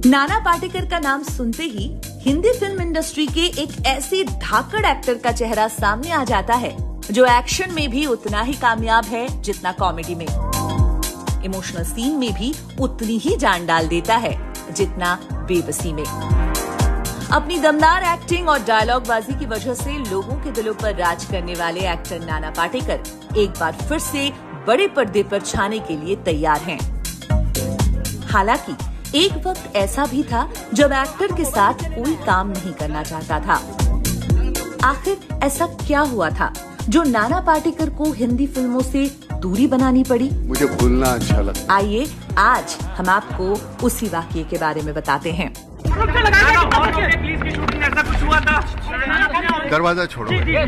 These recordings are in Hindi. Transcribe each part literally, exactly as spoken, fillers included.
नाना पाटेकर का नाम सुनते ही हिंदी फिल्म इंडस्ट्री के एक ऐसे धाकड़ एक्टर का चेहरा सामने आ जाता है जो एक्शन में भी उतना ही कामयाब है जितना कॉमेडी में। इमोशनल सीन में भी उतनी ही जान डाल देता है जितना बेबसी में। अपनी दमदार एक्टिंग और डायलॉग बाजी की वजह से लोगों के दिलों पर राज करने वाले एक्टर नाना पाटेकर एक बार फिर से बड़े पर्दे पर छाने के लिए तैयार हैं। हालांकि एक वक्त ऐसा भी था जब एक्टर के साथ कोई काम नहीं करना चाहता था। आखिर ऐसा क्या हुआ था जो नाना पाटेकर को हिंदी फिल्मों से दूरी बनानी पड़ी? मुझे भूलना अच्छा लगता। आइए आज हम आपको उसी वाकये के बारे में बताते हैं। दरवाजा छोड़ो।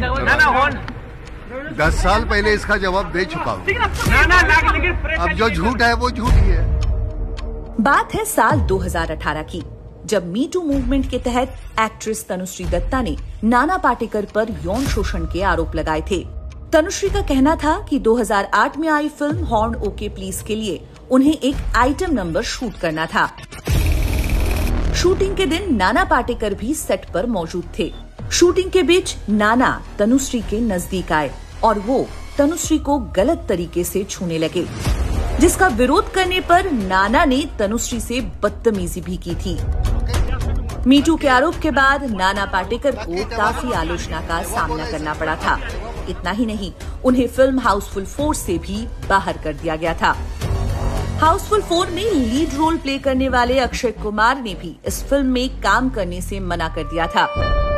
दस साल पहले इसका जवाब दे चुका हूँ। अब जो झूठ है वो झूठ ही है। बात है साल दो हज़ार अठारह की, जब मी टू मूवमेंट के तहत एक्ट्रेस तनुश्री दत्ता ने नाना पाटेकर पर यौन शोषण के आरोप लगाए थे। तनुश्री का कहना था कि दो हज़ार आठ में आई फिल्म हॉर्न ओके प्लीज के लिए उन्हें एक आइटम नंबर शूट करना था। शूटिंग के दिन नाना पाटेकर भी सेट पर मौजूद थे। शूटिंग के बीच नाना तनुश्री के नजदीक आए और वो तनुश्री को गलत तरीके से छूने लगे, जिसका विरोध करने पर नाना ने तनुश्री से बदतमीजी भी की थी। मीटू के आरोप के बाद नाना पाटेकर को काफी आलोचना का सामना करना पड़ा था। इतना ही नहीं, उन्हें फिल्म हाउसफुल फोर से भी बाहर कर दिया गया था। हाउसफुल फोर में लीड रोल प्ले करने वाले अक्षय कुमार ने भी इस फिल्म में काम करने से मना कर दिया था।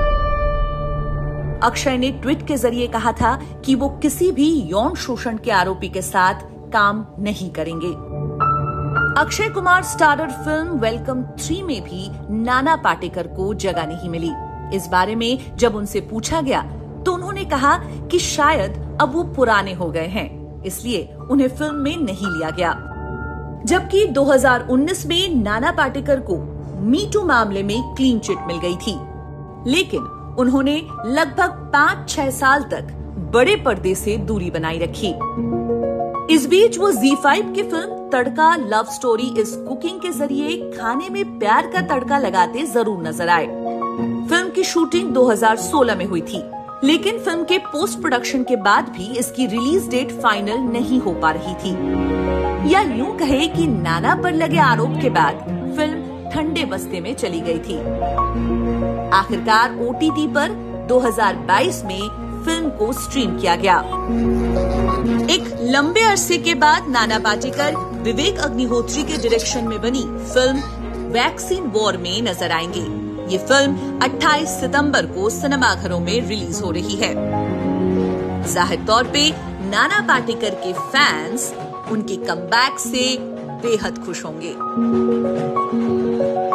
अक्षय ने ट्वीट के जरिए कहा था कि वो किसी भी यौन शोषण के आरोपी के साथ काम नहीं करेंगे। Akshay Kumar starrer film Welcome three में भी नाना पाटेकर को जगह नहीं मिली। इस बारे में जब उनसे पूछा गया तो उन्होंने कहा कि शायद अब वो पुराने हो गए हैं, इसलिए उन्हें फिल्म में नहीं लिया गया। जबकि दो हज़ार उन्नीस में नाना पाटेकर को मी टू मामले में क्लीन चिट मिल गई थी, लेकिन उन्होंने लगभग पाँच छह साल तक बड़े पर्दे से दूरी बनाई रखी। इस बीच वो ज़ी फाइव की film Tadka love story is cooking के जरिए खाने में प्यार का तड़का लगाते जरूर नजर आए। फिल्म की शूटिंग दो हज़ार सोलह में हुई थी, लेकिन फिल्म के पोस्ट प्रोडक्शन के बाद भी इसकी रिलीज डेट फाइनल नहीं हो पा रही थी। या यूं कहे कि नाना पर लगे आरोप के बाद फिल्म ठंडे बस्ते में चली गई थी। आखिरकार ओ टी टी पर दो हज़ार बाईस में फिल्म को स्ट्रीम किया गया। एक लंबे अरसे के बाद नाना पाटेकर विवेक अग्निहोत्री के डायरेक्शन में बनी फिल्म वैक्सीन वॉर में नजर आएंगे। ये फिल्म अट्ठाईस सितंबर को सिनेमाघरों में रिलीज हो रही है। जाहिर तौर पे नाना पाटेकर के फैंस उनके कमबैक से बेहद खुश होंगे।